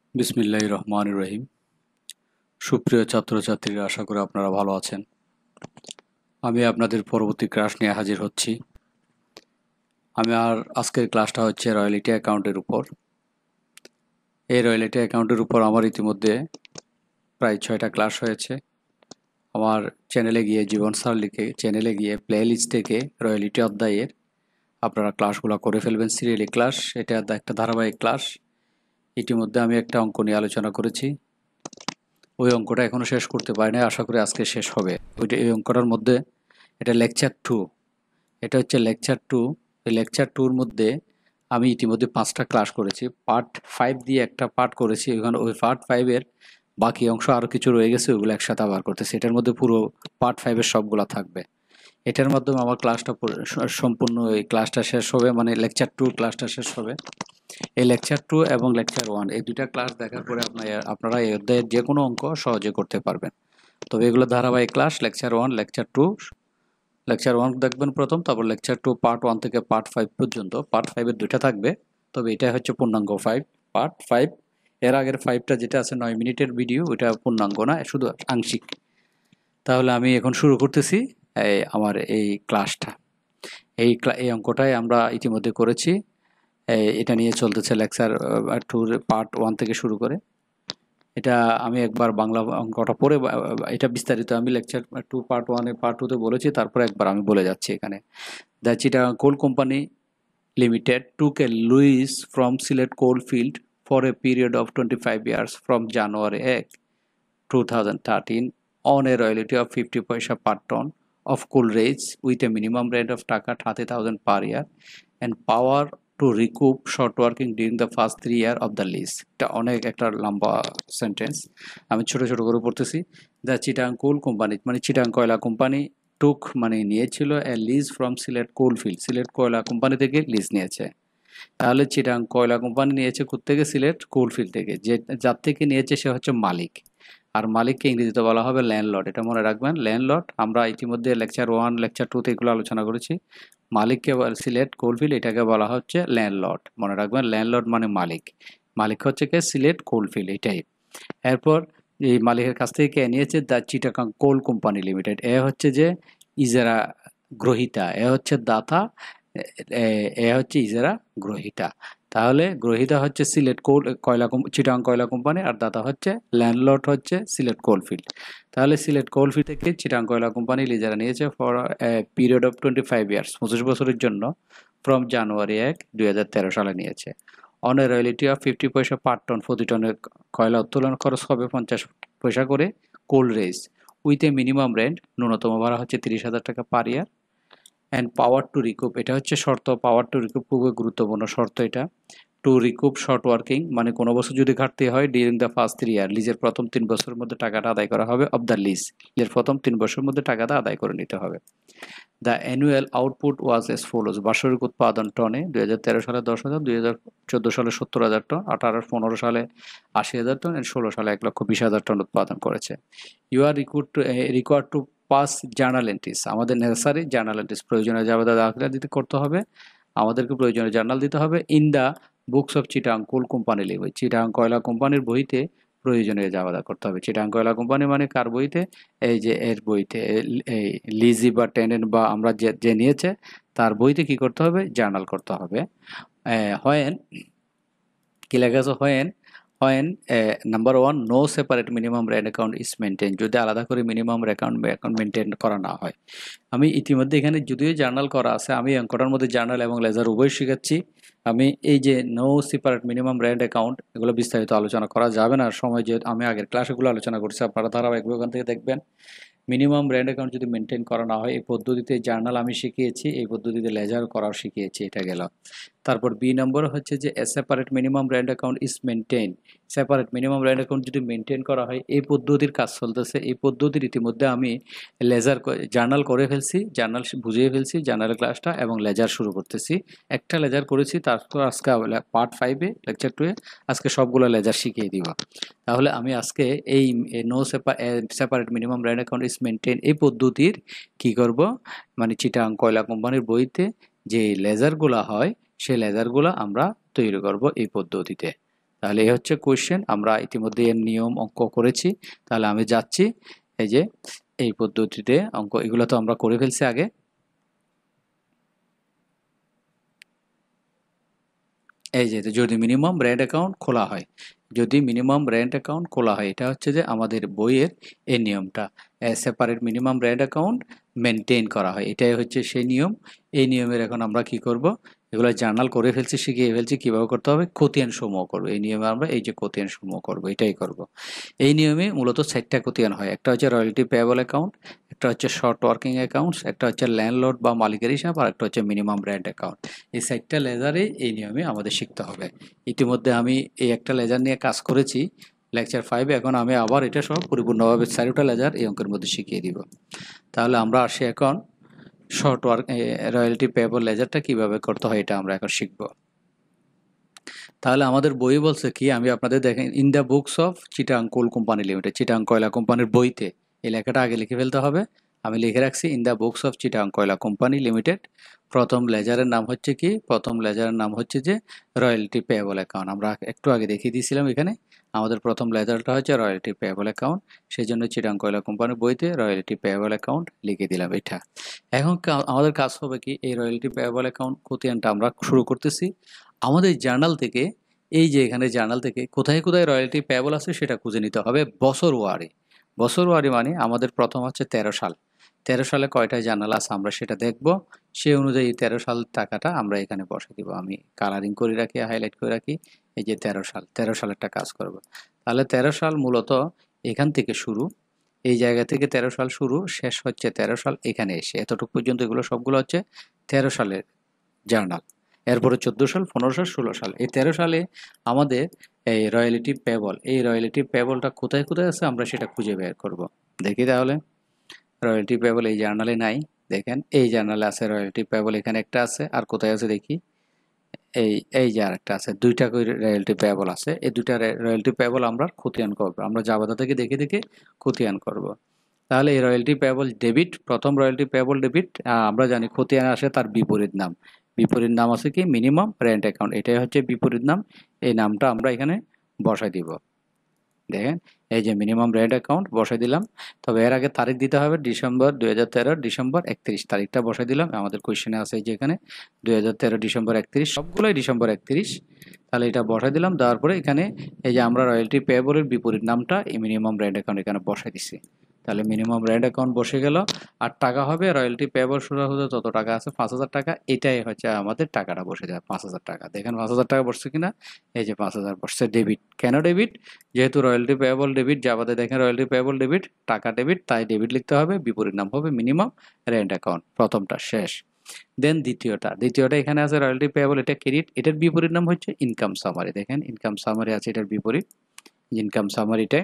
বিসমিল্লাহির রহমানির রহিম। সুপ্রিয় ছাত্রছাত্রীরা, আশা করি আপনারা ভালো আছেন। আমি আপনাদের পরবর্তী ক্লাস নিয়ে হাজির হচ্ছি। আজকের ক্লাসটা হচ্ছে রয়্যালিটি অ্যাকাউন্টের উপর। এই রয়্যালিটি অ্যাকাউন্টের উপর আমার ইতিমধ্যে প্রায় 6টা ক্লাস হয়েছে। আমার চ্যানেলে গিয়ে জীবন স্যার লিখে চ্যানেলে গিয়ে প্লে লিস্ট থেকে রয়্যালিটি অধ্যায়ের আপনারা ক্লাসগুলো করে ফেলবেন। সিরিয়ালি ক্লাস, এটা একটা ধারাবাহিক ক্লাস। ইতিমধ্যে আমি একটা অঙ্ক নিয়ে আলোচনা করেছি। ওই অঙ্কটা এখনো শেষ করতে পারি না, আশা করি আজকে শেষ হবে। এই অঙ্কটার মধ্যে এটা লেকচার 2, এটা হচ্ছে লেকচার 2। এই লেকচার 2-র মধ্যে আমি ইতিমধ্যে 5টা ক্লাস করেছি। পার্ট 5 দিয়ে একটা পার্ট করেছি, ওখানে ওই পার্ট 5-এর বাকি অংশ আরও কিছু রয়ে গেছে, ওইগুলো একসাথে আবার করতেছি। এটার মধ্যে পুরো পার্ট 5-এর সবগুলো থাকবে। এটার মাধ্যমে আমার ক্লাসটা সম্পূর্ণ, এই ক্লাসটা শেষ হবে, মানে লেকচার 2 ক্লাসটা শেষ হবে। এই লেকচার 2 এবং লেকচার 1 এই দুইটা ক্লাস দেখার পরে আপনারা এই অধ্যায়ের যে কোনো অঙ্ক সহজে করতে পারবেন। তবে এগুলো ধারাবাহিক ক্লাস। লেকচার 1, লেকচার 2, লেকচার 1 দেখবেন প্রথম, তারপর লেকচার 2 পার্ট 1 থেকে পার্ট 5 পর্যন্ত। পার্ট 5-এর দুইটা থাকবে, তবে এটা হচ্ছে পূর্ণাঙ্গ 5, পার্ট 5। এর আগের 5টা যেটা আছে 9 মিনিটের ভিডিও, ওইটা পূর্ণাঙ্গ না, শুধু আংশিক। তাহলে আমি এখন শুরু করতেছি আমার এই ক্লাসটা। এই অঙ্কটাই আমরা ইতিমধ্যে করেছি। এটা নিয়ে চলতেছে লেকচার 2 পার্ট 1 থেকে শুরু করে। এটা আমি একবার বাংলা অঙ্কটা পড়ে, এটা বিস্তারিত আমি লেকচার 2 পার্ট 1-এ পার্ট 2-তে বলেছি, তারপর একবার আমি বলে যাচ্ছি এখানে। The Chittagong coal company limited took a lease from Sylhet coal field for a period of 25 years from January 1, 2013 on a royalty of 50 paisa per ton of coal rates with a minimum rent of টাকা 30,000 per year and power to recoup short working during the first 3 years of the lease. এটা অনেক একটা লম্বা sentence, আমি ছোট ছোট করে পড়তেছি। দ্য চিটাগাং কোল কোম্পানি মানে চিটাগাং কয়লা কোম্পানি, টুক মানে নিয়েছিল, a lease from Sylhet coal field, Sylhet কয়লা কোম্পানি থেকে লিজ নিয়েছে। তাহলে চিটাগাং কয়লা কোম্পানি নিয়েছে কোত্থেকে? সিলেট কোল ফিল্ড থেকে। যে যার থেকে নিয়েছে সে হচ্ছে মালিক, আর মালিককে ইংরেজিতে বলা হবে ল্যান্ডলর্ড। এটা মনে রাখবেন, ল্যান্ডলর্ড। আমরা ইতিমধ্যে লেকচার 1, লেকচার 2-তে এগুলো আলোচনা করেছি। মালিককে সিলেট কোলফিল্ড, এটাকে বলা হচ্ছে ল্যান্ডলর্ড। মনে রাখবেন, ল্যান্ডলর্ড মানে মালিক। মালিক হচ্ছে কে? সিলেট কোলফিল্ড, এটাই। এরপর এই মালিকের কাছ থেকে কে নিয়েছে? The Chittagong coal company limited. এ হচ্ছে যে ইজারা গ্রহীতা, এ হচ্ছে দাতা, এ হচ্ছে ইজারা গ্রহীতা। তাহলে গ্রহীতা হচ্ছে সিলেট চিটাগাং কয়লা কোম্পানি, আর দাতা হচ্ছে ল্যান্ডলর্ড হচ্ছে সিলেট কোলফিল্ড। তাহলে সিলেট কোলফিল্ড থেকে চিটাগাং কয়লা কোম্পানি লিজারা নিয়েছে ফর পিরিয়ড অফ 25 ইয়ার্স, 25 বছরের জন্য, ফ্রম জানুয়ারি 1, 2013 সালে নিয়েছে। অন এ রয়্যালিটি অফ 50 পয়সা পার টন, প্রতি টনের কয়লা উত্তোলন খরচ হবে 50 পয়সা করে coal raise, with a minimum rent, ন্যূনতম ভাড়া হচ্ছে 30,000 টাকা per year, and power to recoup, এটা হচ্ছে শর্ত। পাওয়ার টু রিকুপ খুবই গুরুত্বপূর্ণ শর্ত এটা। টু রিকুপ শর্ট ওয়ার্কিং, মানে কোনো বছর যদি ঘাটতি হয়, ডিউরিং দ্য ফার্স্ট 3 ইয়ার, লিজের প্রথম 3 বছরের মধ্যে টাকাটা আদায় করা হবে। অফ দ্য লিজ, লিজের প্রথম 3 বছরের মধ্যে টাকাটা আদায় করে নিতে হবে। The annual output was as follows, বার্ষিক উৎপাদন টনে 2013 সালে 10,000, 2014 সালে 70,000 টন, 15 সালে 80,000 টন, 16 সালে 1,20,000 টন উৎপাদন করেছে। You are required to pass journal entries, আমাদের নেসেসারি জার্নাল এন্ট্রিস, প্রয়োজনীয় জাবেদা দাখিলা দিতে করতে হবে, আমাদেরকে প্রয়োজনীয় জার্নাল দিতে হবে। In the books of Chittagong coal company limited, Chittagong কয়লা কোম্পানির বইতে প্রয়োজনীয় জাবেদা করতে হবে। চিটাগাং কয়লা কোম্পানি মানে কার বইতে? এই যে এর বইতে, এই লিজি বা টেনেন্ট বা আমরা যে নিয়েছে তার বইতে কি করতে হবে? জার্নাল করতে হবে। হোয়েন, কি লেখা আছে? When number 1, no separate minimum rent account is maintain, যদি আলাদা করে মিনিমাম অ্যাকাউন্ট মেনটেন করা না হয়। আমি ইতিমধ্যে এখানে যদিও জার্নাল করা আছে, আমি অঙ্কটার মধ্যে জার্নাল এবং লেজার উভয় শিখাচ্ছি। আমি এই যে no separate minimum rent account, এগুলো বিস্তারিত আলোচনা করা যাবে না সময়, যে আমি আগের ক্লাসেগুলো আলোচনা করছি, আপনারা ধারাবাহিকভাবে ওখান থেকে দেখবেন। মিনিমাম রেন্ট অ্যাকাউন্ট যদি মেনটেন করা না হয়, এই পদ্ধতিতে জার্নাল আমি শিখিয়েছি, এই পদ্ধতিতে লেজার করাও শিখিয়েছি, এটা গেল। তারপর বি নম্বর হচ্ছে যে a separate minimum rent account is maintain, separate minimum rent account যদি মেনটেন করা হয়, এই পদ্ধতির কাজ চলতেছে। এই পদ্ধতির ইতিমধ্যে আমি জার্নাল করে ফেলছি, জার্নাল বুঝিয়ে ফেলছি, জার্নালের ক্লাসটা, এবং লেজার শুরু করতেছি। একটা লেজার করেছি, তারপর আজকে পার্ট 5-এ লেকচার 2-এ আজকে সবগুলো লেজার শিখিয়ে দিব। তাহলে আমি আজকে এই no separate minimum rent account is maintain এই পদ্ধতির কি করব, মানে চিটাগাং কয়লা কোম্পানির বইতে যে লেজারগুলো হয় সেই লেজারগুলো আমরা তৈরি করব এই পদ্ধতিতে। তাহলে এই হচ্ছে কোয়েশ্চেন। আমরা ইতিমধ্যে এর নিয়ম অঙ্ক করেছি। তাহলে আমি যাচ্ছি এই যে এই পদ্ধতিতে অঙ্ক, এগুলো তো আমরা করে ফেলছি আগে। এই যে যদি মিনিমাম ব্র্যান্ড অ্যাকাউন্ট খোলা হয়, যদি মিনিমাম ব্র্যান্ড অ্যাকাউন্ট খোলা হয়, এটা হচ্ছে যে আমাদের বইয়ের এই নিয়মটা, separate minimum brand account maintain করা হয়, এটাই হচ্ছে সেই নিয়ম। এই নিয়মের এখন আমরা কি করব, এগুলো জার্নাল করে ফেলছি, শিখিয়ে ফেলছি কীভাবে করতে হবে, খতিয়ান সমূহ করবো এই নিয়মে। আমরা এই যে খতিয়ান সমূহ করবো, এটাই করব। এই নিয়মে মূলত 4টা খতিয়ান হয়। একটা হচ্ছে রয়্যালটি পেয়েবল অ্যাকাউন্ট, একটা হচ্ছে শর্ট ওয়ার্কিং অ্যাকাউন্টস, একটা হচ্ছে ল্যান্ডলর্ড বা মালিকের হিসাব, আর একটা হচ্ছে মিনিমাম ব্র্যান্ড অ্যাকাউন্ট। এই 4টা লেজারে এই নিয়মে আমাদের শিখতে হবে। ইতিমধ্যে আমি এই একটা লেজার নিয়ে কাজ করেছি লেকচার 5-এ, এখন আমি আবার এটা সব পরিপূর্ণভাবে 4টা লেজার এই অঙ্কের মধ্যে শিখিয়ে দিব। তাহলে আমরা আসি এখন শর্ট ওয়ার্ক রয়্যালটি পেয়েবল লেজারটা কিভাবে করতে হয়, এটা আমরা এখন শিখব। তাহলে আমাদের বই বলছে কি, আমি আপনাদের দেখেন, in the books of Chittagong coal company limited, Chittagong কয়লা কোম্পানির বইতে, এই লেখাটা আগে লিখে ফেলতে হবে। আমি লিখে রাখছি in the books of Chittagong কয়লা কোম্পানি লিমিটেড। প্রথম লেজারের নাম হচ্ছে কি, প্রথম লেজারের নাম হচ্ছে যে রয়্যালটি পেয়েবল অ্যাকাউন্ট। আমরা একটু আগে দেখিয়ে দিয়েছিলাম এখানে, আমাদের প্রথম লেজারটা হচ্ছে রয়্যালটি পেয়েবল অ্যাকাউন্ট, সেই জন্য চিটাং কয়লা কোম্পানির বইতে রয়্যালটি পেয়েবল অ্যাকাউন্ট লিখে দিলাম এটা। এখন আমাদের কাজ হবে কি, এই রয়্যালটি পেয়েবল অ্যাকাউন্ট খতিয়ানটা আমরা শুরু করতেছি আমাদের জার্নাল থেকে। এই যে এখানে জার্নাল থেকে কোথায় কোথায় রয়্যালটি পেয়েবল আছে সেটা খুঁজে নিতে হবে বছর ওয়ারি। বছর ওয়ারি মানে আমাদের প্রথম হচ্ছে 13 সাল, 13 সালে কয়টা জার্নাল আছে আমরা সেটা দেখব। সেই অনুযায়ী 13 সাল টাকাটা আমরা এখানে বসে দিব। আমি কালারিং করে রাখি, হাইলাইট করে রাখি, এই যে 13 সাল, 13 সালেরটা কাজ করব। তাহলে 13 সাল মূলত এখান থেকে শুরু, এই জায়গা থেকে 13 সাল শুরু, শেষ হচ্ছে 13 সাল এখানে এসে, এতটুকু পর্যন্ত এগুলো সবগুলো হচ্ছে 13 সালের জার্নাল। এরপরে 14 সাল, 15 সাল, 16 সাল, এই 13 সালে আমাদের এই রয়্যালটি পেয়েবল, এই রয়্যালটি পেয়েবলটা কোথায় কোথায় আছে আমরা সেটা খুঁজে বের করব। দেখি তাহলে রয়্যালটি পেয়েবল এই জার্নালে নাই, দেখেন এই জার্নালে আছে রয়্যালটি পেয়েবল, এখানে একটা আছে, আর কোথায় আছে দেখি, এই এই যে আরেকটা আছে, দুইটা করে রয়্যালটি পেয়েবল আছে। এই দুইটা রয়্যালটি পেয়েবল আমরা খতিয়ান করব, আমরা জাবাদা থেকে দেখে দেখে খতিয়ান করব। তাহলে এই রয়্যালটি পেয়েবল ডেবিট, প্রথম রয়্যালটি পেয়েবল ডেবিট, আমরা জানি খতিয়ান আসে তার বিপরীত নাম, বিপরীত নাম আছে কি মিনিমাম ব্র্যান্ড অ্যাকাউন্ট, এটাই হচ্ছে বিপরীত নাম। এই নামটা আমরা এখানে বসাই দিব। দেখেন এই যে মিনিমাম ব্র্যান্ড অ্যাকাউন্ট বসাই দিলাম। তবে এর আগে তারিখ দিতে হবে, ডিসেম্বর 2013 ডিসেম্বর 31 তারিখটা বসাই দিলাম। আমাদের কোয়েশ্চেনে আছে যে এখানে 2013 ডিসেম্বর 31, সবগুলোই ডিসেম্বর 31। তাহলে এটা বসাই দিলাম, দেওয়ার পরে এখানে এই যে আমরা রয়্যালটি পেয়েবলের বিপরীত নামটা এই মিনিমাম ব্র্যান্ড অ্যাকাউন্ট এখানে বসাই দিছি। তাহলে মিনিমাম ব্র্যান্ড অ্যাকাউন্ট বসে গেল। আর টাকা হবে রয়্যালটি পেয়েবল শুরু হতে যত টাকা আছে 5,000 টাকা, এটাই হচ্ছে আমাদের টাকাটা বসে যায় 5,000 টাকা। দেখেন 5,000 টাকা বসছে কিনা, এই যে 5,000 বসছে। ডেবিট, কেন ডেবিট, যেহেতু রয়্যালটি পেয়েবল ডেবিট, যাবাতে দেখেন রয়্যালটি পেয়েবল ডেবিট, টাকা ডেবিট, তাই ডেবিট লিখতে হবে, বিপরীত নাম হবে মিনিমাম ব্র্যান্ড অ্যাকাউন্ট, প্রথমটা শেষ। দেন দ্বিতীয়টা এখানে আছে রয়্যালটি পেয়েবল, এটা ক্রেডিট, এটার বিপরীত নাম হচ্ছে ইনকাম সামারি। দেখেন ইনকাম সামারি আছে, এটার বিপরীত ইনকাম সামারিটা।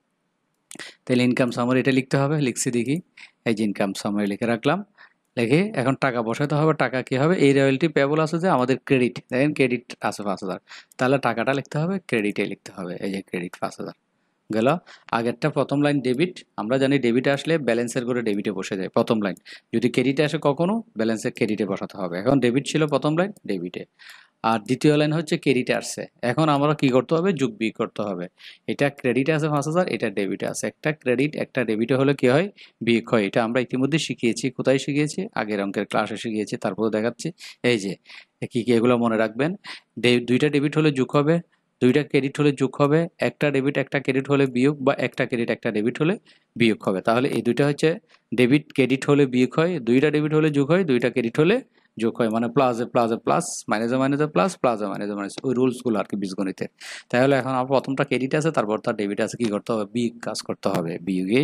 তাহলে ইনকাম সামারি এটা লিখতে হবে, লিখছি দেখি, এই যে ইনকাম সামারি লিখে রাখলাম। লিখে এখন টাকা বসাতে হবে। টাকা কি হবে, এই রয়্যালটি পেয়েবল আছে যে আমাদের ক্রেডিট, দেখেন ক্রেডিট আছে 5,000, তাহলে টাকাটা লিখতে হবে ক্রেডিটে লিখতে হবে, এই যে ক্রেডিট 5,000 গেল। আগেরটা প্রথম লাইন ডেবিট, আমরা জানি ডেবিটে আসলে ব্যালেন্সের করে ডেবিটে বসে যায় প্রথম লাইন, যদি ক্রেডিটে আসে কখনো ব্যালেন্সের ক্রেডিটে বসাতে হবে। এখন ডেবিট ছিল প্রথম লাইন ডেবিটে, আর দ্বিতীয় লাইন হচ্ছে ক্রেডিটে আসছে, এখন আমরা কি করতে হবে, যোগ বিয়োগ করতে হবে। এটা ক্রেডিটে আছে 5,000, এটা ডেবিটে আছে, একটা ক্রেডিট একটা ডেবিটে হলে কি হয়, বিয়োগ হয়। এটা আমরা ইতিমধ্যে শিখিয়েছি, কোথায় শিখিয়েছি, আগের অঙ্কের ক্লাসে শিখিয়েছি, তারপরে দেখাচ্ছি। এই যে কি কি এগুলো মনে রাখবেন, দুইটা ডেবিট হলে যোগ হবে, দুইটা ক্রেডিট হলে যোগ হবে, একটা ডেবিট একটা ক্রেডিট হলে বিয়োগ, বা একটা ক্রেডিট একটা ডেবিট হলে বিয়োগ হবে। তাহলে এই দুইটা হচ্ছে ডেবিট ক্রেডিট হলে বিয়োগ হয়, দুইটা ডেবিট হলে যোগ হয়, দুইটা ক্রেডিট হলে যোগ হয়, মানে প্লাসে প্লাসে প্লাস, মাইনাসে মাইনাসে প্লাস, প্লাসে মাইনাসে মাইনাস, ওই রুলসগুলো আর কি বীজগণিতের। তাহলে এখন আমার প্রথমটা ক্রেডিট আছে, তারপর তার ডেবিট আছে, কি করতে হবে, বিয়োগ কাজ করতে হবে। বিয়োগে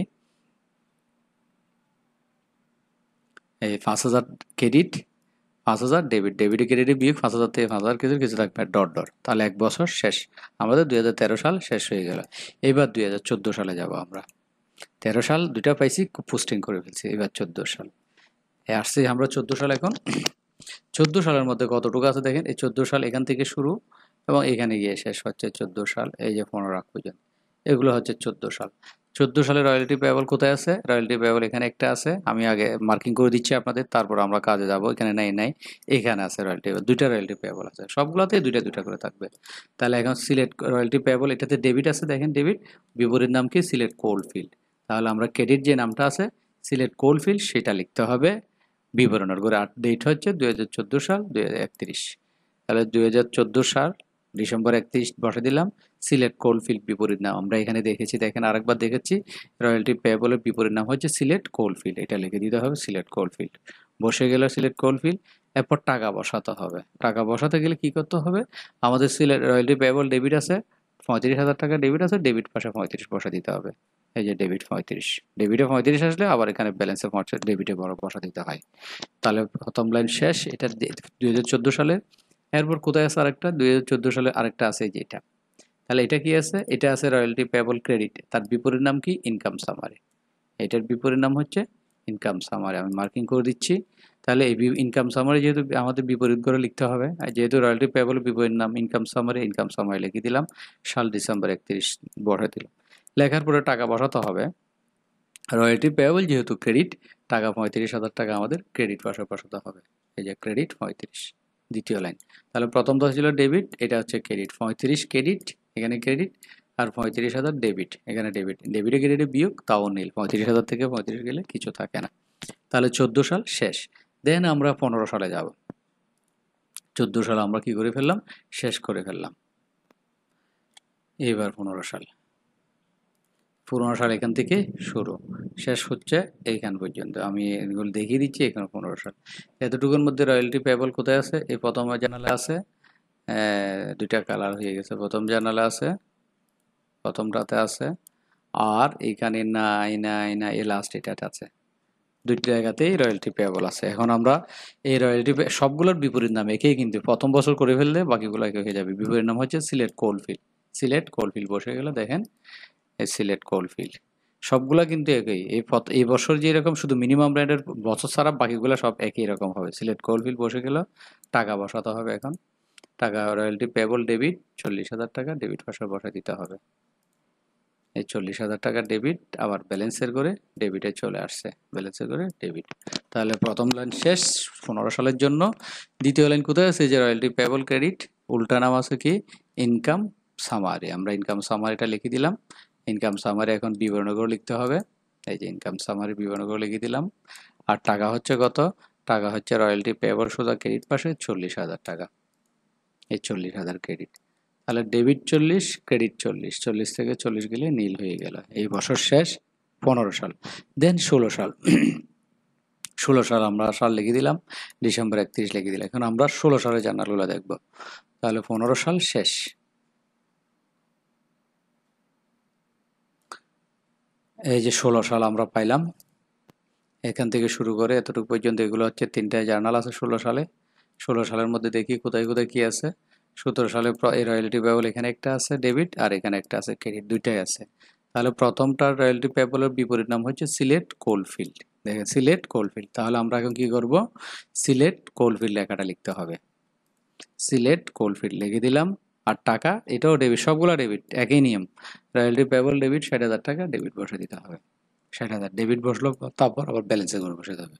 এই 5,000 ক্রেডিট, 5,000 ডেবিট, ডেবিটে ক্রেডিটে বিয়োগ 5,000 থেকে 5,000 কিছু থাকবে ডট ডট, তাহলে 1 বছর শেষ। আমাদের 2013 সাল শেষ হয়ে গেল। এবার 2014 সালে যাব আমরা। 13 সাল দুইটা পাইছি, পোস্টিং করে ফেলছি, এবার 14 সাল আসছি আমরা। 14 সাল, এখন 14 সালের মধ্যে কতটুকু আছে দেখেন, এই 14 সাল এখান থেকে শুরু এবং এখানে গিয়ে শেষ হচ্ছে 14 সাল, এই যে 15 পর্যন্ত, এগুলো হচ্ছে 14 সাল। 14 সালে রয়্যালটি পেয়েবল কোথায় আছে? রয়্যালটি পেয়েবল এখানে একটা আছে, আমি আগে মার্কিং করে দিচ্ছি আপনাদের, তারপর আমরা কাজে যাব। এখানে নাই, এখানে আছে রয়্যালটি পেয়েবল, দুইটা রয়্যালটি পেয়েবল আছে, সবগুলোতেই দুইটা করে থাকবে। তাহলে এখন সিলেক্ট রয়্যালটি পেয়েবল, এটাতে ডেবিট আছে, দেখেন ডেবিট, বিপরীত নাম কি? সিলেক্ট কোলফিল্ড। তাহলে আমরা ক্রেডিট যে নামটা আছে সিলেক্ট কোলফিল্ড সেটা লিখতে হবে বিবরণের করে। আর ডেট হচ্ছে 2014 সাল 2031। তাহলে 2014 সাল ডিসেম্বর 31 বসে দিলাম। সিলেট কোলফিল্ড বিপরীত নাম আমরা এখানে দেখেছি, দেখেন আরেকবার দেখেছি, রয়্যালটি পেয়েবলের বিপরীত নাম হচ্ছে সিলেট কোলফিল্ড, এটা লিখে দিতে হবে সিলেট কোলফিল্ড। বসে গেল সিলেট কোলফিল্ড। এরপর টাকা বসাতে হবে। টাকা বসাতে গেলে কি করতে হবে? আমাদের সিলেট রয়্যালটি পেয়েবল ডেবিট আছে, 35,000 টাকা ডেবিট আছে, ডেবিট পাশে 35 বসা দিতে হবে। এই যে ডেবিট 35, ডেবিটে 35 আসলে আবার এখানে ব্যালেন্সে ডেবিটে বড় বসা দিতে হয়। তাহলে প্রথম লাইন শেষ, এটা 2014 সালে। এরপর কোথায় আছে আরেকটা? 2014 সালে আরেকটা আছে যেটা। তাহলে এটা কি আছে? এটা আছে রয়্যালটি পেয়েবল ক্রেডিট, তার বিপরীত নাম কি? Income summary. এটার বিপরীত নাম হচ্ছে ইনকাম সামারি, আমি মার্কিং করে দিচ্ছি। তাহলে এই ইনকাম সামারি যেহেতু আমাদের বিপরীত করে লিখতে হবে, আর যেহেতু রয়্যালটি পেয়েবলের বিপরীত নাম ইনকাম সামারি লিখে দিলাম, সাল ডিসেম্বর 31 বসে দিলাম। লেখার পরে টাকা বসাতে হবে। রয়্যালটি পেয়েবল যেহেতু ক্রেডিট, টাকা 35,000 টাকা আমাদের ক্রেডিট পাশে বসাতে হবে। এই যে ক্রেডিট 35, দ্বিতীয় লাইন। তাহলে প্রথমটা ছিল ডেবিট, এটা হচ্ছে ক্রেডিট, 35 ক্রেডিট, এখানে ক্রেডিট, আর 35,000 ডেবিট, এখানে ডেবিট। ডেবিটে ক্রেডিটে বিয়োগ, তাও নীল, 35,000 থেকে 35 গেলে কিছু থাকে না। তাহলে 14 সাল শেষ। দেন আমরা 15 সালে যাব। 14 সালে আমরা কি করে ফেললাম? শেষ করে ফেললাম। এবার 15 সাল। 15 সাল এখান থেকে শুরু, শেষ হচ্ছে এইখান পর্যন্ত। আমি এগুলো দেখিয়ে দিচ্ছি, এখানে 15 সাল। এতটুকুর মধ্যে রয়্যালটি পেয়েবল কোথায় আছে? এই প্রথম জার্নালে আছে, দুইটা কালার হয়ে গেছে। প্রথম জার্নালে আছে, প্রথমটাতে আছে, আর এইখানে না এই লাস্ট এটাতে আছে। দুইটা জায়গাতেই রয়্যালটি পেয়েবল আছে। এখন আমরা এই রয়্যালটি সবগুলোর বিপরীত নাম একেই, কিন্তু প্রথম বছর করে ফেললে বাকিগুলো একে হয়ে যাবে। বিপরীত নাম হচ্ছে সিলেট কোলফিল্ড। সিলেট কোলফিল্ড বসে গেল, দেখেন সিলেট কোলফিল্ড। সবগুলা কিন্তু একই। এই বছর যেরকম শুধু মিনিমাম ব্র্যান্ডের বছর ছাড়া বাকিগুলো সব একই রকম হবে। সিলেট কোলফিল্ড বসে গেল। টাকা বসাতে হবে এখন। টাকা রয়্যালটি পেয়েবল ডেবিট 40,000 টাকা, ডেবিট পাশে বসে দিতে হবে। এই 40,000 টাকা ডেবিট, আবার ব্যালেন্সের করে ডেবিটে চলে আসছে, ব্যালেন্সের করে ডেবিট। তাহলে প্রথম লাইন শেষ 15 সালের জন্য। দ্বিতীয় লাইন কোথায় আছে? যে রয়্যালটি পেয়েবল ক্রেডিট, উল্টা নাম আছে কি? Income summary. আমরা ইনকাম সামারিটা লিখে দিলাম। ইনকাম সামারি এখন বিবরণগুলো লিখতে হবে। এই যে ইনকাম সামারি বিবরণগুলো লিখে দিলাম। আর টাকা হচ্ছে কত? টাকা হচ্ছে রয়্যালটি পেয়েবল সোজা ক্রেডিট পাশে 40,000 টাকা। এই 40,000 ক্রেডিট। তাহলে ডেবিট 40, ক্রেডিট 40, 40 থেকে 40 গেলে নীল হয়ে গেল। এই বছর শেষ 15 সাল। দেন 16 সাল। 16 সাল আমরা সাল লিখে দিলাম, ডিসেম্বর 31 লিখে দিলাম। এখন আমরা 16 সালের জার্নালগুলো দেখব। তাহলে 15 সাল শেষ। এই যে 16 সাল আমরা পাইলাম। এখান থেকে শুরু করে এতটুকু পর্যন্ত এগুলো হচ্ছে তিনটা জার্নাল আছে 16 সালে। 16 সালের মধ্যে দেখি কোথায় কোথায় কি আছে। 17 সালে এই রয়্যালটি পেয়েবল এখানে একটা আছে ডেবিট, আর এখানে একটা আছে ক্রেডিট, দুইটাই আছে। তাহলে প্রথমটার রয়্যালটি পেয়েবলের বিপরীত নাম হচ্ছে সিলেট কোলফিল্ড। দেখেন সিলেট কোলফিল্ড। তাহলে আমরা এখন কি করব? সিলেট কোলফিল্ড লেখাটা লিখতে হবে। সিলেট কোলফিল্ড লিখে দিলাম। আর টাকা এটাও ডেবিট, সবগুলো ডেবিট, একই নিয়ম। রয়্যালটি পেয়েবল ডেবিট 60,000 টাকা, ডেবিট বসে দিতে হবে। 60,000 ডেবিট বসলো, তারপর আবার ব্যালেন্সে করে বসে যাবে।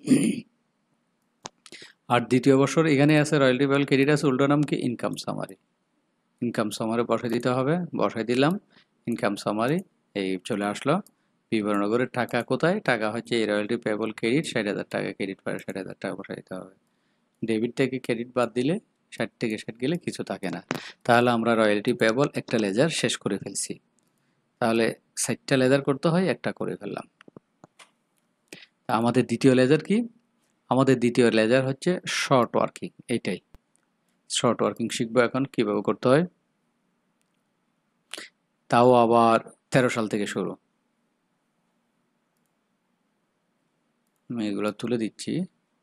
আর দ্বিতীয় বছর এখানে আছে রয়্যালটি পেয়েবল ক্রেডিট আছে, উল্টো নাম কি? Income summary. ইনকাম সামারি বসাই দিতে হবে, বসাই দিলাম। ইনকাম সামারি এই চলে আসলো। বিবরণ করে টাকা কোথায়? টাকা হচ্ছে এই রয়্যালটি পেয়েবল ক্রেডিট 60,000 টাকা, ক্রেডিট পারে 60,000 টাকা বসাই দিতে হবে। ডেবিট থেকে ক্রেডিট বাদ দিলে 60 থেকে 60 গেলে কিছু থাকে না। তাহলে আমরা রয়্যালটি পেয়েবল একটা লেজার শেষ করে ফেলছি। তাহলে 60টা লেজার করতে হয়, একটা করে ফেললাম। আমাদের দ্বিতীয় লেজার কি? আমাদের দ্বিতীয় লেজার হচ্ছে শর্ট ওয়ার্কিং। এইটাই শর্ট ওয়ার্কিং শিখবো এখন কিভাবে করতে হয়। তাও আবার 13 সাল থেকে শুরু। আমি এগুলো তুলে দিচ্ছি।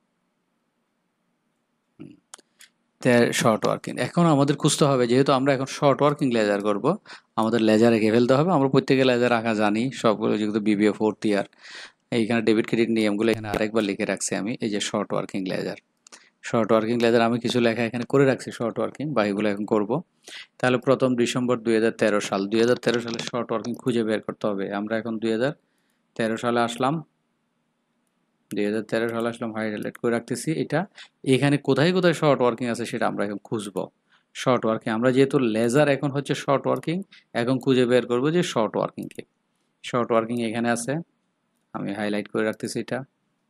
শর্ট ওয়ার্কিং এখন আমাদের খুঁজতে হবে, যেহেতু আমরা এখন শর্ট ওয়ার্কিং লেজার করব, আমাদের লেজার রেখে ফেলতে হবে। আমরা প্রত্যেকে লেজার রাখা জানি সবগুলো, যেহেতু বিবিএ 4th ইয়ার। এইখানে ডেবিট ক্রেডিট নিয়মগুলো এখানে আরেকবার লিখে রাখছি আমি। এই যে short working ledger, short working ledger আমি কিছু লেখা এখানে করে রাখছি শর্ট ওয়ার্কিং, বা এগুলো এখন করব। তাহলে প্রথম ডিসেম্বর 2013 সাল, 2013 সালে শর্ট ওয়ার্কিং খুঁজে বের করতে হবে। আমরা এখন 2013 সালে আসলাম, 2013 সালে আসলাম, হাইলাইট করে রাখতেছি এটা। এখানে কোথায় কোথায় শর্ট ওয়ার্কিং আছে সেটা আমরা এখন খুঁজবো। শর্ট ওয়ার্কিং আমরা যেহেতু লেজার এখন হচ্ছে শর্ট ওয়ার্কিং, এখন খুঁজে বের করবো যে শর্ট ওয়ার্কিংকে। শর্ট ওয়ার্কিং এখানে আছে, আমি হাইলাইট করে রাখতেছি এটা।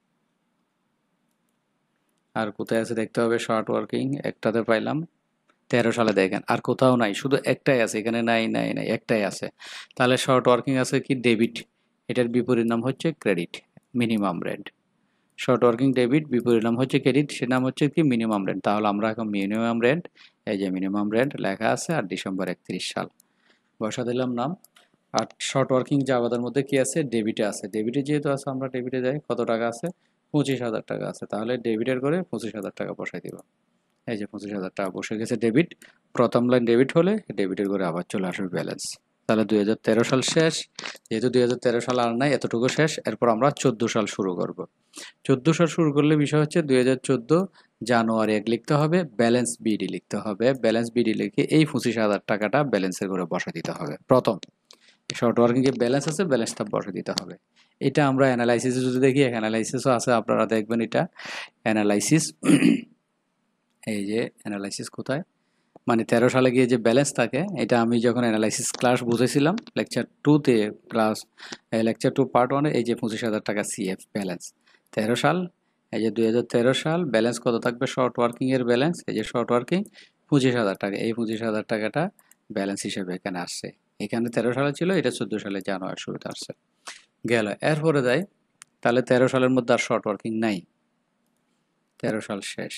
আর কোথায় আছে দেখতে হবে, শর্ট ওয়ার্কিং একটাতে পাইলাম 13 সালে, দেখেন আর কোথাও নাই, শুধু একটাই আছে এখানে, নাই নাই নাই, একটাই আছে। তাহলে শর্ট ওয়ার্কিং আছে কি ডেবিট, এটার বিপরীত নাম হচ্ছে credit, minimum rent. Short working debit, বিপরীত নাম হচ্ছে ক্রেডিট, সে নাম হচ্ছে কি মিনিমাম রেন্ট। তাহলে আমরা এখন মিনিমাম রেন্ট, এই যে মিনিমাম রেন্ট লেখা আছে, আর ডিসেম্বর 31 সাল বসা দিলাম নাম। আর শর্ট ওয়ার্কিং জাভাদের মধ্যে কি আছে, ডেবিটে আছে। ডেবিটে যেহেতু আছে আমরা ডেবিটে যাই, কত টাকা আছে, 25,000 টাকা আছে। তাহলে ডেবিটের করে 25,000 টাকা বসাই দিব। এই যে 25,000 টাকা বসে গেছে ডেবিট। প্রথম লাইন ডেবিট হলে ডেবিটের করে আবার চলে আসবে ব্যালেন্স। তাহলে 2013 সাল শেষ। যেহেতু 2013 সাল আর নাই, এতটুকু শেষ। এরপর আমরা 14 সাল শুরু করব। 14 সাল শুরু করলে বিষয় হচ্ছে 2014 জানুয়ারি 1 লিখতে হবে, ব্যালেন্স বিডি লিখতে হবে। ব্যালেন্স বিডি লিখে এই 25,000 টাকাটা ব্যালেন্সের করে বসে দিতে হবে। প্রথম শর্ট ওয়ার্কিং যে ব্যালেন্স আছে, ব্যালেন্সটা বসে দিতে হবে। এটা আমরা অ্যানালাইসিসে যদি দেখি, অ্যানালাইসিসও আছে, আপনারা দেখবেন এটা অ্যানালাইসিস। এই যে অ্যানালাইসিস কোথায়, মানে 13 সালে গিয়ে যে ব্যালেন্স থাকে, এটা আমি যখন অ্যানালাইসিস ক্লাস বুঝেছিলাম লেকচার 2-তে, ক্লাস লেকচার 2 পার্ট 1-এ, এই যে 25,000 টাকা সিএফ ব্যালেন্স 13 সাল। এই যে 2013 সাল ব্যালেন্স কত থাকবে, শর্ট ওয়ার্কিং এর ব্যালেন্স, এই যে শর্ট ওয়ার্কিং 25,000 টাকা, এই 25,000 টাকাটা ব্যালেন্স হিসেবে এখানে আসছে। এখানে 13 সালে ছিল, এটা 14 সালে জানুয়ারি শুরুতে আসছে। গেল, এরপরে যাই, তাহলে 13 সালের মধ্যে আর শর্ট ওয়ার্কিং নাই, 13 সাল শেষ।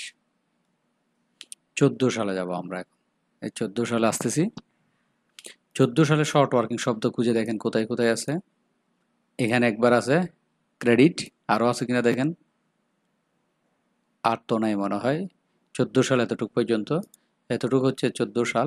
14 সালে যাব আমরা এখন, এই 14 সালে আসতেছি। 14 সালে শর্ট ওয়ার্কিং শব্দ খুঁজে দেখেন কোথায় কোথায় আছে। এখানে একবার আছে ক্রেডিট, আরও আছে কিনা দেখেন, আর তো নাই মনে হয়। 14 সাল এতটুকু পর্যন্ত, এতটুকু হচ্ছে 14 সাল।